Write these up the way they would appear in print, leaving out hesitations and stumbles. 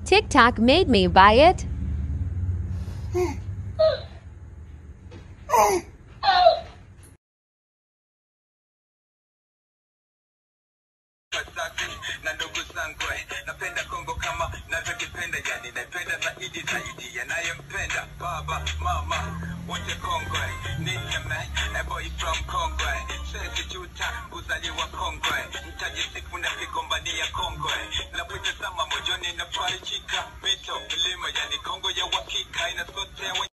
TikTok made me buy it. Na ndugu zangu napenda Kongo kama navyokipenda, yani naipenda zaidi yanayempenda baba mama wote Kongo. Niseme boy from Kongo, sisi chuta uzaliwa Kongo, mtajisifu na vikombania Kongo, na pwete sama mojoni na parichika mito milima, yani Kongo ya uhakika inasote.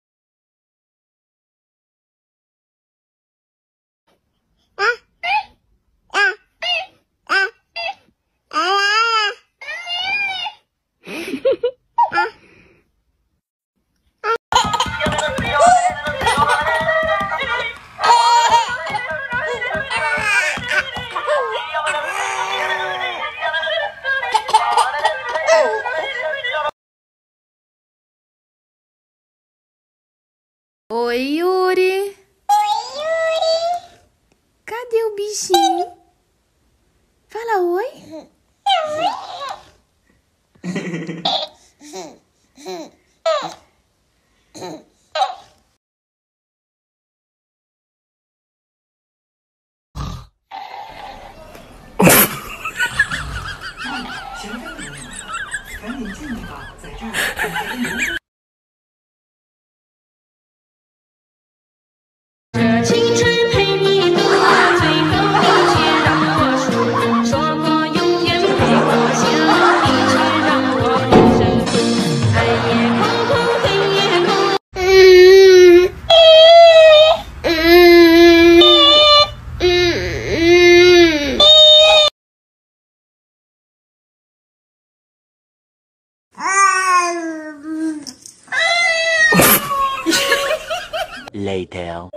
Oi, Yuri. Oi, Yuri. Cadê o bichinho? Fala oi. Later.